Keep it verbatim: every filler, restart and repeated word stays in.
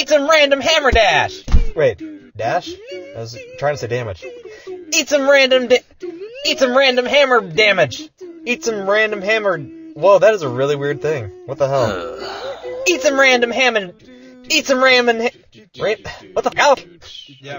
Eat some random hammer dash. Wait, dash? I was trying to say damage. Eat some random da- Eat some random hammer damage. Eat some random hammer... Whoa, that is a really weird thing. What the hell? Eat some random hammer... Eat some ramen... Ha- Ra- what the hell? Yeah.